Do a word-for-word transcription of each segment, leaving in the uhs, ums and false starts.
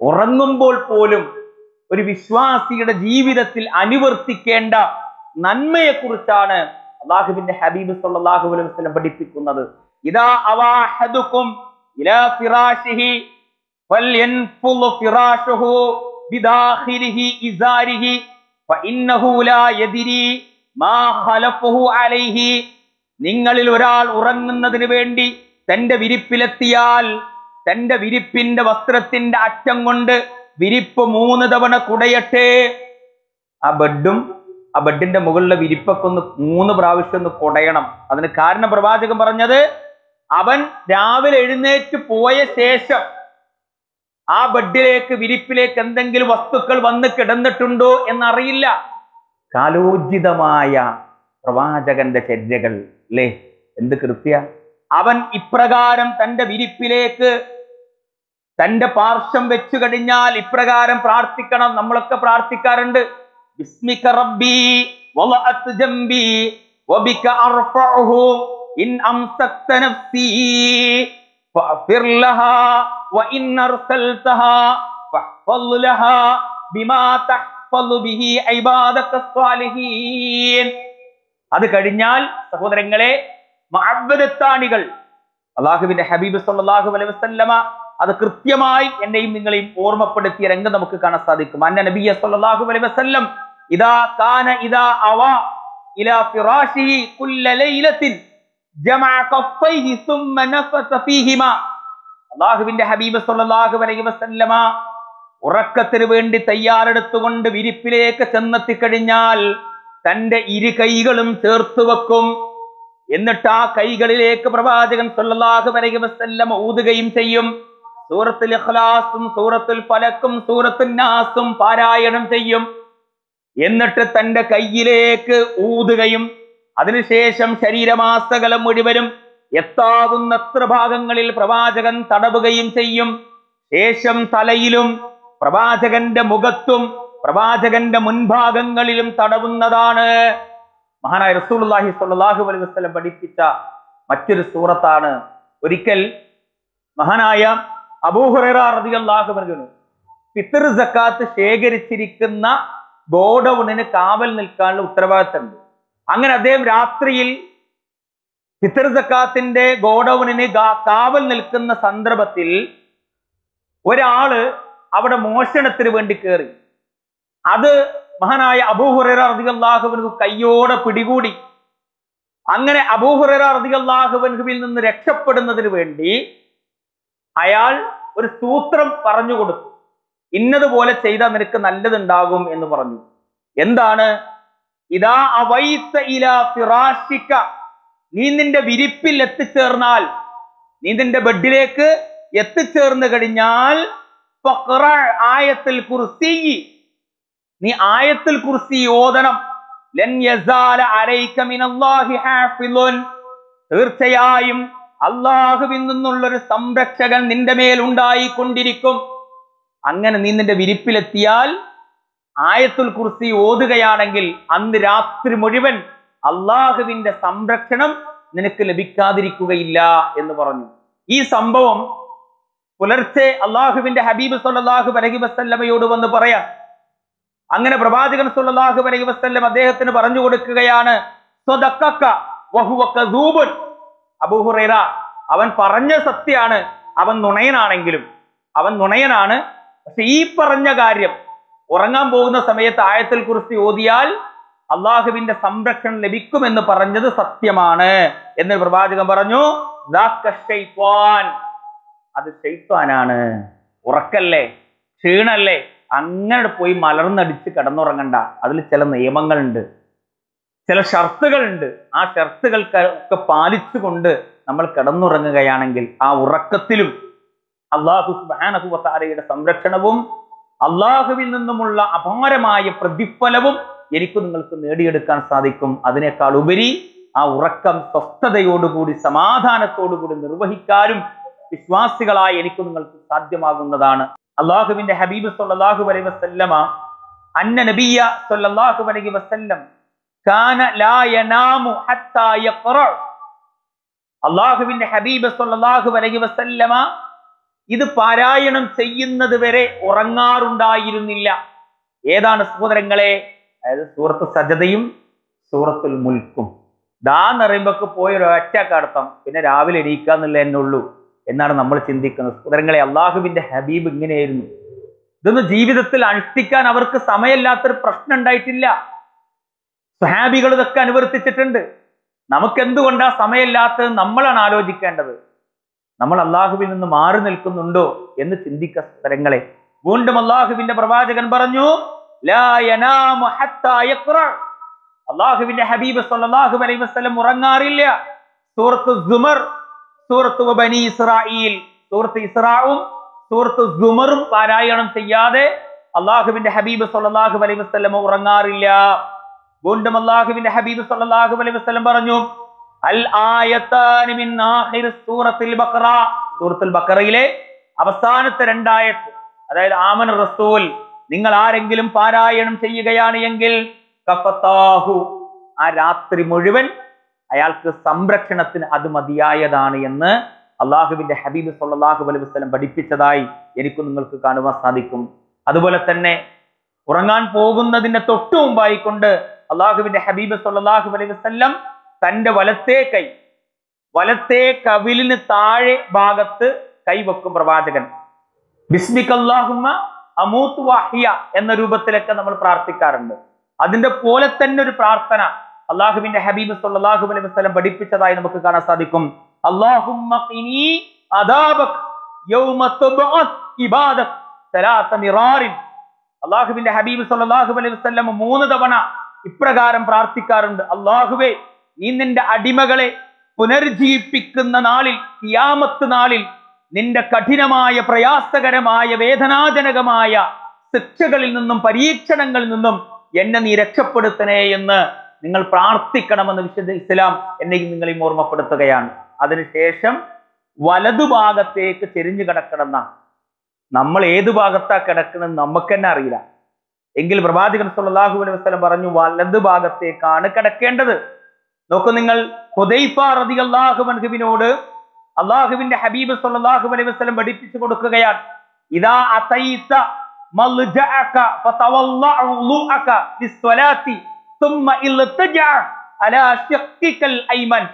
ഉറങ്ങുമ്പോൾ പോലും ഒരു വിശ്വാസിയുടെ ജീവിതത്തിൽ അനുവർത്തിക്കേണ്ട നന്മയെക്കുറിച്ചാണ് അല്ലാഹുവിന്റെ ഹബീബ് സല്ലല്ലാഹു അലൈഹി വസല്ലം പഠിപ്പിക്കുന്നത്. ഇദാ അവാഹദുകും ഇലാ ഫിറാശിഹി ഫൽയൻഫുൽ ഫിറാശുഹു ബിദാഖിലിഹി ഇസാരിഹി ഫഇന്നഹു ലാ യദ്രി മാ ഖലഫഹു അലൈഹി. നിങ്ങളിൽ ഒരാൾ ഉറങ്ങുന്നതിന് വേണ്ടി തന്റെ വിരിപ്പിലെത്തിയാൽ തന്റെ വിരിപ്പിന്റെ വസ്ത്രത്തിന്റെ അറ്റം കൊണ്ട് വിരിപ്പ് മൂന്ന് തവണ കുടയട്ടെ. ആ ബെഡും ആ ബെഡിന്റെ മുകളിലെ വിരിപ്പൊക്കെ ഒന്ന് മൂന്ന് പ്രാവശ്യം ഒന്ന് കുടയണം. അതിന് കാരണം പ്രവാചകൻ പറഞ്ഞത്, അവൻ രാവിലെ എഴുന്നേറ്റ് പോയ ശേഷം ആ ബെഡിലേക്ക് വിരിപ്പിലേക്ക് എന്തെങ്കിലും വസ്തുക്കൾ വന്ന് കിടന്നിട്ടുണ്ടോ എന്നറിയില്ല. കാലോചിതമായ പ്രവാചകന്റെ ചര്യകൾ അല്ലേ, എന്ത് കൃത്യ. അവൻ ഇപ്രകാരം തന്റെ വിരിപ്പിലേക്ക് തന്റെ പാർശ്വം വെച്ചു കഴിഞ്ഞാൽ ഇപ്രകാരം പ്രാർത്ഥിക്കണം. നമ്മളൊക്കെ പ്രാർത്ഥിക്കാറുണ്ട്, ബിസ്മിക റബ്ബി വലഅത് ജംബി വബിക അർഫഉഹു ഇൻ അംസക്ത നഫ്സി ഫഗ്ഫിർ ലഹാ വഇൻ അർസൽതഹാ ഫഹ്ഫൾ ലഹാ ബിമാ തഹ്ഫളു ബിഹി ഇബാദക സ്വാലിഹീൻ. അത് കഴിഞ്ഞാൽ സഹോദരങ്ങളെ, മഅബ്ബദത്താണികൾ അല്ലാഹുവിന്റെ ഹബീബ് സല്ലല്ലാഹു അലൈഹി വസല്ലമ അത് കൃത്യമായി എന്നെയും നിങ്ങളെയും ഓർമ്മപ്പെടുത്തിയ രംഗം നമുക്ക് കാണാൻ സാധിക്കും. അന്ന നബിയ സല്ലല്ലാഹു അലൈഹി വസല്ലം ഇദാ കാന ഇദാ അവ ഇലാ ഫിറാശിഹി കുല്ല ലൈലത്തിൻ ജമഅ കഫൈഹി സുമ്മ നഫസ ഫീഹിമാ. അല്ലാഹുവിന്റെ ഹബീബ് സല്ലല്ലാഹു അലൈഹി വസല്ലമ ഉറക്കത്തിന് വേണ്ടി തയ്യാറെടുത്തുകൊണ്ട് വിരിപ്പിലേക്ക് ചെന്നെത്തിക്കഴിഞ്ഞാൽ തന്റെ ഇരു കൈകളും ചേർത്ത് വെക്കും. എന്നിട്ട് ആ കൈകളിലേക്ക് പ്രവാചകൻ സല്ലല്ലാഹു അലൈഹി വസല്ലം ഊതുകയും ചെയ്യും. സൂറത്തുൽ ഇഖ്ലാസും സൂറത്തുൽ ഫലക്കും സൂറത്തുൻ നാസും പാരായണം ചെയ്യും. എന്നിട്ട് തന്റെ കയ്യിലേക്ക് ഊതുകയും അതിനുശേഷം ശരീരമാസകലം മുഴുവനും എത്താവുന്നത്ര ഭാഗങ്ങളിൽ പ്രവാചകൻ തടവുകയും ചെയ്യും. ശേഷം തലയിലും പ്രവാചകന്റെ മുഖത്തും പ്രവാചകന്റെ മുൻഭാഗങ്ങളിലും തടവുന്നതാണ്. മഹാനായ റസൂലുള്ളാഹി സ്വല്ലല്ലാഹു അലൈഹി വസല്ലം പഠിപ്പിച്ച മറ്റൊരു സൂറത്താണ്. ഒരിക്കൽ മഹാനായ അബൂ ഹുറൈറ റളിയല്ലാഹു അൻഹു ഫിത്ർ സക്കാത്ത് ശേഖരിച്ചിരിക്കുന്ന ഗോഡൌണിന് കാവൽ നിൽക്കാനുള്ള ഉത്തരവാദിത്തമുണ്ട്. അങ്ങനെ അദ്ദേഹം രാത്രിയിൽ ഫിത്ർ സക്കാത്തിന്റെ ഗോഡൌണിന് കാവൽ നിൽക്കുന്ന സന്ദർഭത്തിൽ ഒരാള് അവിടെ മോഷണത്തിന് വേണ്ടി കയറി. അത് മഹാനായ അബൂ ഹുറൈറ റളിയല്ലാഹു അൻഹു കയ്യോടെ പിടികൂടി. അങ്ങനെ അബൂ ഹുറൈറ റളിയല്ലാഹു അൻഹുവിൽ നിന്ന് രക്ഷപ്പെടുന്നതിന് വേണ്ടി അയാൾ ഒരു സൂത്രം പറഞ്ഞു കൊടുത്തു. ഇന്നതുപോലെ ചെയ്താൽ നിനക്ക് നല്ലതുണ്ടാകും എന്ന് പറഞ്ഞു. എന്താണ്? ഇദാ അവൈത ഇലാ ഫിറാശിക, നീ നിന്റെ വിരിപ്പിൽ എത്തിച്ചേർന്നാൽ, നീ നിന്റെ ബെഡിലേക്ക് എത്തിച്ചേർന്ന് കഴിഞ്ഞാൽ ഫഖറ ആയത്തുൽ കുർസി, നീ ആയത്തുൽ കുർസി ഓതണം. ലൻ യസാല അലൈക മിനല്ലാഹി ഹാഫിളുൻ, തീർച്ചയായും അല്ലാഹുവിൽ നിന്നുള്ളൊരു സംരക്ഷകൻ നിന്റെ മേൽ ഉണ്ടായിക്കൊണ്ടിരിക്കും. അങ്ങനെ നീ നിന്റെ വിരിപ്പിലെത്തിയാൽ ആയത്തുൽ കുർസി ഓതുകയാണെങ്കിൽ അന്ന് രാത്രി മുഴുവൻ അള്ളാഹുവിന്റെ സംരക്ഷണം നിനക്ക് ലഭിക്കാതിരിക്കുകയില്ല എന്ന് പറഞ്ഞു. ഈ സംഭവം പുലർച്ചെ അള്ളാഹുവിന്റെ ഹബീബ് സല്ലല്ലാഹു അലൈഹി വസല്ലമയോട് വന്ന് പറയാം. അങ്ങനെ പ്രവാചകൻ സല്ലല്ലാഹു അലൈഹി വസല്ലം അദ്ദേഹത്തിന് പറഞ്ഞു കൊടുക്കുകയാണ്, സ്വദഖക വഹുവ കദൂബുൻ. അബൂ ഹുറൈറ, അവൻ പറഞ്ഞ സത്യമാണ്, അവൻ നുണയനാണെങ്കിലും അവൻ നുണയനാണ്. പക്ഷെ ഈ പറഞ്ഞ കാര്യം, ഉറങ്ങാൻ പോകുന്ന സമയത്ത് ആയത്തുൽ കുർസി ഓതിയാൽ അള്ളാഹുവിന്റെ സംരക്ഷണം ലഭിക്കുമെന്ന് പറഞ്ഞത് സത്യമാണ് എന്ന് പ്രവാചകൻ പറഞ്ഞു. അത് ശൈത്വാനാണ്, ഉറക്കല്ലേ, ക്ഷീണല്ലേ, അങ്ങനെ പോയി മലർന്നടിച്ച് കിടന്നുറങ്ങണ്ട. അതിൽ ചില നിയമങ്ങളുണ്ട്, ചില ഷർത്തുകളുണ്ട്. ആ ഷർത്തുകൾക്കൊക്കെ പാലിച്ചുകൊണ്ട് നമ്മൾ കിടന്നുറങ്ങുകയാണെങ്കിൽ ആ ഉറക്കത്തിലും അല്ലാഹു സുബ്ഹാനഹു വ തആലയുടെ സംരക്ഷണവും അള്ളാഹുവിൽ നിന്നുമുള്ള അപാരമായ പ്രതിഫലവും എനിക്ക് നിങ്ങൾക്ക് നേടിയെടുക്കാൻ സാധിക്കും. അതിനേക്കാൾ ഉപരി ആ ഉറക്കം സ്വസ്ഥതയോടുകൂടി സമാധാനത്തോടുകൂടി നിർവഹിക്കാനും വിശ്വാസികളായി എനിക്ക് നിങ്ങൾക്ക് സാധ്യമാകുന്നതാണ്. അള്ളാഹുവിന്റെ ഹബീബ് സല്ലല്ലാഹു അലൈഹി വസല്ലമ അന്ന നബിയ സല്ലല്ലാഹു അലൈഹി വസല്ലം കാന ലാ യനാമു ഹത്താ യഖറ. അള്ളാഹുവിന്റെ ഹബീബ് സല്ലല്ലാഹു അലൈഹി വസല്ലമ ഇത് പാരായണം ചെയ്യുന്നത് വരെ ഉറങ്ങാറുണ്ടായിരുന്നില്ല. ഏതാണ് സഹോദരങ്ങളെ? അതായത് സൂറത്ത് സജദയും സൂറത്തുൽ മുൽക്കും. ദാ നിറയുമ്പൊക്കെ പോയി ഒരു ഒറ്റ കടത്തം, പിന്നെ രാവിലെ എണീക്കാന്നുള്ള തന്നെ ഉള്ളൂ എന്നാണ് നമ്മൾ ചിന്തിക്കുന്നത്. സഹോദരങ്ങളെ, അള്ളാഹുവിന്റെ ഹബീബ് ഇങ്ങനെയായിരുന്നു. ഇതൊന്നും ജീവിതത്തിൽ അനുഷ്ഠിക്കാൻ അവർക്ക് സമയമില്ലാത്തൊരു പ്രശ്നം ഉണ്ടായിട്ടില്ല. സ്വഹാബികൾ ഇതൊക്കെ അനുവർത്തിച്ചിട്ടുണ്ട്. നമുക്ക് എന്തുകൊണ്ടാ സമയമില്ലാത്തത് നമ്മളാണ് ആലോചിക്കേണ്ടത്. നമ്മൾ അള്ളാഹുവിൽ നിന്ന് മാറി നിൽക്കുന്നുണ്ടോ എന്ന് ചിന്തിക്ക സഹോദരങ്ങളെ. വീണ്ടും അള്ളാഹുവിന്റെ പ്രവാചകൻ പറഞ്ഞു, ലാ യനാമു ഹത്താ യഖ്റ. അള്ളാഹുവിന്റെ ഹബീബ് സല്ലല്ലാഹു അലൈഹി വസല്ലം ഉറങ്ങാറില്ല. സൂറത്ത് സുമർ, സൂറത്ത് ബനി ഇസ്രായീൽ, സൂറത്ത് ഇസ്രാഉം സൂറത്ത് സുമറും പാരായണം ചെയ്യാതെ അള്ളാഹുവിന്റെ ഹബീബ് സല്ലല്ലാഹു അലൈഹി വസല്ലം ഉറങ്ങാറില്ല. വീണ്ടും അള്ളാഹുവിന്റെ ഹബീബ് സല്ലല്ലാഹു അലൈഹി വസല്ലം പറഞ്ഞു, അൽ ആയത്താനി മിൻ ആഖിർ സൂറത്തുൽ ബഖറ. സൂറത്തുൽ ബഖറയിലെ അവസാനത്തെ രണ്ടായത്ത്, അതായത് ആമന റസൂൽ, നിങ്ങൾ ആരെങ്കിലും പാരായണം ചെയ്യുകയാണ് എങ്കിൽ കഫതാഹു, ആ രാത്രി മുഴുവൻ അയാൾക്ക് സംരക്ഷണത്തിന് അത് മതിയായതാണ് എന്ന് അള്ളാഹുവിന്റെ ഹബീബ് സല്ലല്ലാഹു അലൈഹി വസല്ലം പഠിപ്പിച്ചതായി എനിക്ക് നിങ്ങൾക്ക് കാണുവാൻ സാധിക്കും. അതുപോലെ തന്നെ ഉറങ്ങാൻ പോകുന്നതിന്റെ തൊട്ടു മുമ്പായിക്കൊണ്ട് അള്ളാഹുവിന്റെ ഹബീബ് സല്ലല്ലാഹു അലൈഹി വസല്ലം തന്റെ വലത്തേ കൈ വലത്തേ കവിലിന് താഴെ ഭാഗത്ത് കൈവെക്കും പ്രവാചകൻ. ബിസ്മിക്കല്ലാഹുമ്മ അമൂതു വഹിയ എന്ന രൂപത്തിലൊക്കെ നമ്മൾ പ്രാർത്ഥിക്കാറുണ്ട്. അതിന്റെ പോലെ തന്നെ ഒരു പ്രാർത്ഥന അള്ളാഹുവിന്റെ ഹബീബ് സല്ലല്ലാഹു അലൈഹി വസല്ലം പഠിപ്പിച്ചതായി നമുക്ക് കാണാൻ സാധിക്കും. അല്ലാഹുമ്മ ഖിനി അദാബക് യൗമ തുബ്അസ് ഇബാദക് സലാസ മിറാറിൻ. അള്ളാഹുവിന്റെ ഹബീബ് സല്ലല്ലാഹു അലൈഹി വസല്ലം മൂന്ന് തവണ ഇപ്രകാരം പ്രാർത്ഥിക്കാറുണ്ട്. അള്ളാഹുവേ, നീ നിന്റെ അടിമകളെ പുനർജീവിപ്പിക്കുന്ന നാളിൽ, ഖിയാമത്ത് നാളിൽ നിന്റെ കഠിനമായ പ്രയാസകരമായ വേദനാജനകമായ ശിക്ഷകളിൽ നിന്നും പരീക്ഷണങ്ങളിൽ നിന്നും എന്നെ നീ രക്ഷപ്പെടുത്തണേ എന്ന് നിങ്ങൾ പ്രാർത്ഥിക്കണമെന്ന് വിശുദ്ധ ഇസ്ലാം എന്നെ നിങ്ങളെയും ഓർമ്മപ്പെടുത്തുകയാണ്. അതിനുശേഷം വലതുഭാഗത്തേക്ക് ചെരിഞ്ഞു കിടക്കണമെന്ന, നമ്മൾ ഏതു ഭാഗത്താ കിടക്കണമെന്ന് നമുക്ക് തന്നെ അറിയില്ല. എങ്കിൽ പ്രവാചകൻ സല്ലല്ലാഹു അലൈഹി വസല്ലം പറഞ്ഞു, വലതു ഭാഗത്തേക്കാണ് കിടക്കേണ്ടത്. നോക്കൂ നിങ്ങൾ, ഹുദൈഫ റളിയല്ലാഹു അൻഹുവിനോട് അള്ളാഹുവിന്റെ ഹബീബ് സല്ലല്ലാഹു അലൈഹി വസല്ലം പഠിപ്പിച്ചു കൊടുക്കുകയാണ്, ഇദാ അതൈത മൽജഅക ഫതവല്ല ഉളുഅക ലിസ്സലാത്തി ثم التجع على شقك الايمن.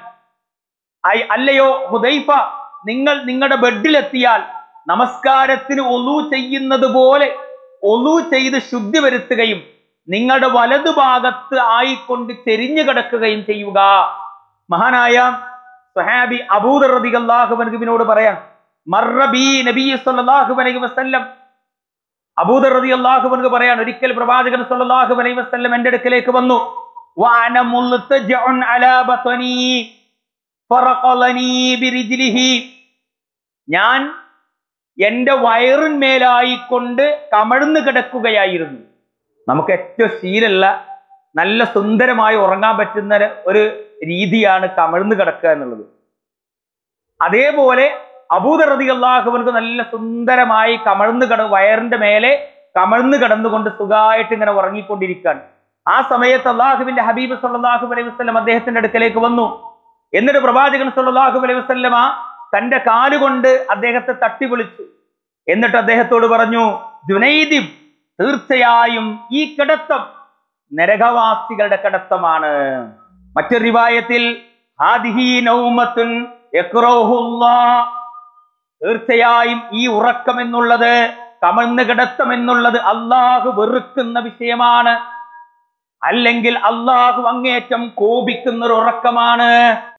അല്ലയോ ഹുദൈഫ, നിങ്ങൾ നിങ്ങളുടെ ബെഡിലെത്തിയാൽ നമസ്കാരത്തിന് ഒളു ചെയ്യുന്നത് പോലെ ഒളു ചെയ്ത് ശുദ്ധി വരുത്തുകയും നിങ്ങളുടെ വലതു ഭാഗത്ത് ആയിക്കൊണ്ട് ചെരിഞ്ഞു കിടക്കുകയും ചെയ്യുക. മഹാനായ സ്വഹാബി അബൂദർ റളിയല്ലാഹു അൻഹുവിനോട് പറയാൻ, മർറ ബി നബി സല്ലല്ലാഹു അലൈഹി വസല്ലം, അബൂദർ റളിയല്ലാഹു അൻഹു പറയാൻ, ഒരിക്കൽ പ്രവാചകൻ സല്ലല്ലാഹു അലൈഹി വസല്ലം എൻ്റെ അടുക്കലേക്ക് വന്നു. വഅന മുൽതജഉൻ അലാ ബത്നി ഫറഖലനി ബിരിജ്ലിഹി. ഞാൻ എൻ്റെ വയറിന്മേലായിക്കൊണ്ട് കമഴ്ന്നു കിടക്കുകയായിരുന്നു. നമുക്ക് ഏറ്റവും ശീലമുള്ള നല്ല സുന്ദരമായി ഉറങ്ങാൻ പറ്റുന്ന ഒരു രീതിയാണ് കമഴ്ന്നു കിടക്കുക എന്നുള്ളത്. അതേപോലെ അബൂദർ റളിയല്ലാഹു അൻഹു നല്ല സുന്ദരമായി കമഴ്ന്നു കിട വയറിന്റെ മേലെ കമഴ്ന്നു കിടന്നുകൊണ്ട് സുഖമായിട്ട് ഇങ്ങനെ ഉറങ്ങിക്കൊണ്ടിരിക്കാൻ. ആ സമയത്ത് അള്ളാഹുവിന്റെ ഹബീബ് സല്ലല്ലാഹു അലൈഹി വസല്ലം അദ്ദേഹത്തിന്റെ അടുക്കലേക്ക് വന്നു. എന്നിട്ട് പ്രവാചകൻ സല്ലല്ലാഹു അലൈഹി വസല്ലമ തന്റെ കാലുകൊണ്ട് അദ്ദേഹത്തെ തട്ടി വിളിച്ചു. എന്നിട്ട് അദ്ദേഹത്തോട് പറഞ്ഞു, ജുനൈദ്, തീർച്ചയായും ഈ കിടത്തം നരകവാസികളുടെ കിടത്തമാണ്. മറ്റൊരു റിവായത്തിൽ ഹാദിഹി നൗമത്തുൻ യക്റഹുല്ലാഹ്, തീർച്ചയായും ഈ ഉറക്കം എന്നുള്ളത്, കമഴ്ന്ന് കിടത്തം എന്നുള്ളത് അള്ളാഹു വെറുക്കുന്ന വിഷയമാണ്, അല്ലെങ്കിൽ അള്ളാഹു അങ്ങേറ്റം കോപിക്കുന്ന ഒരു ഉറക്കമാണ്.